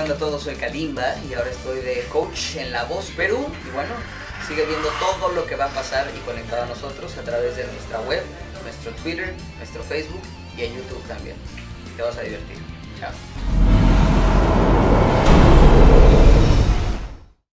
onda a todos? Soy Kalimba y ahora estoy de coach en La Voz Perú. Y bueno, sigue viendo todo lo que va a pasar y conectado a nosotros a través de nuestra web, nuestro Twitter, nuestro Facebook y en YouTube también. Te vas a divertir. Chao.